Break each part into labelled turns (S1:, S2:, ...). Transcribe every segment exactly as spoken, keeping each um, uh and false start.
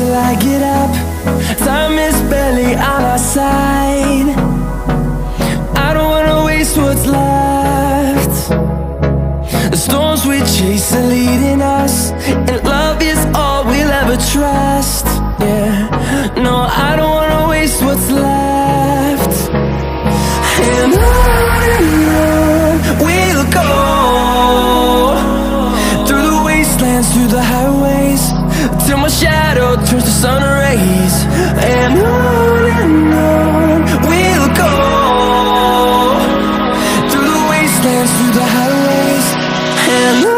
S1: till I get up. Time is barely on our side. I don't wanna waste what's left. The storms we chase are leading us, and love is all we'll ever trust. Yeah, no, I don't wanna waste what's left. And on and on we'll go, through the wastelands, through the highways, till my shadow turns to sun rays. And on and on we'll go, through the wastelands, through the highways, and on.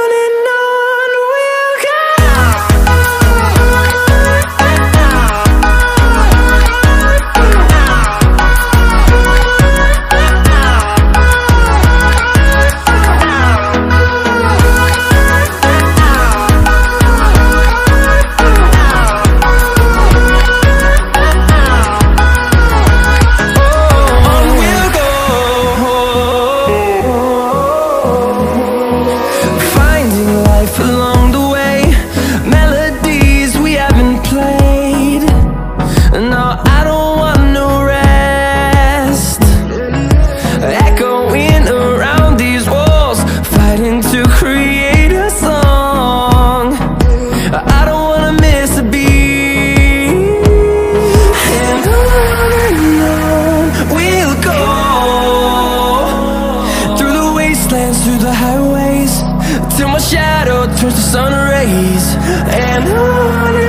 S1: Along the way, melodies we haven't played. No, I don't want no rest. Echoing around these walls, fighting to create a song. I don't wanna miss a beat. And on and on we'll go, through the wastelands, through the highways, till my shadow turns to sun rays. And on